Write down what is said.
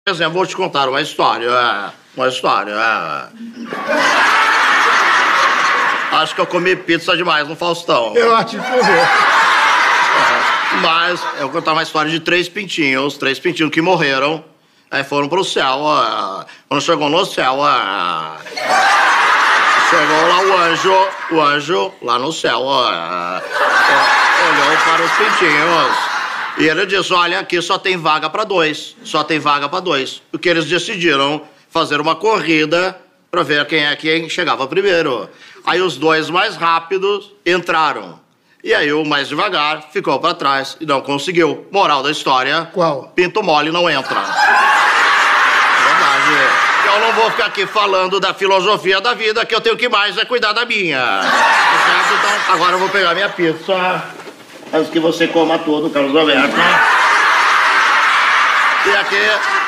Por exemplo, vou te contar uma história. Acho que eu comi pizza demais no Faustão. Eu acho que foi. Mas eu vou contar uma história de três pintinhos que morreram, aí foram pro céu. Quando chegou no céu, chegou lá o anjo lá no céu, olhou para os pintinhos e ele disse, olha, aqui só tem vaga para dois. Porque eles decidiram fazer uma corrida para ver quem chegava primeiro. Aí os dois mais rápidos entraram. E aí o mais devagar ficou pra trás e não conseguiu. Moral da história... Qual? Pinto mole não entra. Verdade. Eu não vou ficar aqui falando da filosofia da vida, que eu tenho que mais é cuidar da minha. Certo? Então, agora eu vou pegar minha pizza. Antes que você coma tudo, Carlos Alberto. E aqui...